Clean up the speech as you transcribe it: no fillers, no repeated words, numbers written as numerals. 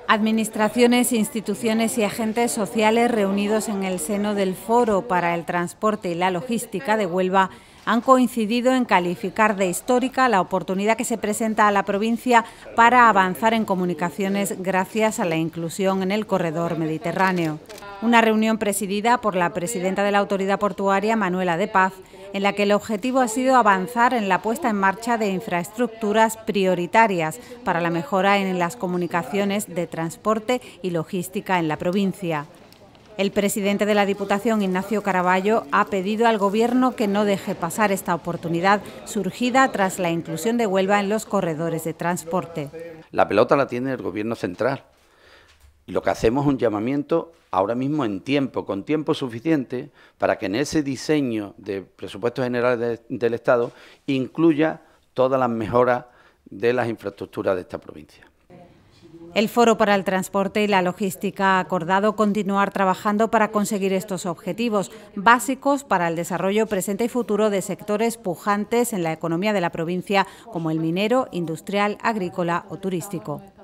Administraciones, instituciones y agentes sociales reunidos en el seno del Foro para el Transporte y la Logística de Huelva han coincidido en calificar de histórica la oportunidad que se presenta a la provincia para avanzar en comunicaciones gracias a la inclusión en el corredor mediterráneo. Una reunión presidida por la presidenta de la Autoridad Portuaria, Manuela de Paz, en la que el objetivo ha sido avanzar en la puesta en marcha de infraestructuras prioritarias para la mejora en las comunicaciones de transporte y logística en la provincia. El presidente de la Diputación, Ignacio Caraballo, ha pedido al Gobierno que no deje pasar esta oportunidad surgida tras la inclusión de Huelva en los corredores de transporte. La pelota la tiene el Gobierno central y lo que hacemos es un llamamiento ahora mismo en tiempo, con tiempo suficiente, para que en ese diseño de presupuestos generales del Estado incluya todas las mejoras de las infraestructuras de esta provincia. El Foro para el Transporte y la Logística ha acordado continuar trabajando para conseguir estos objetivos básicos para el desarrollo presente y futuro de sectores pujantes en la economía de la provincia, como el minero, industrial, agrícola o turístico.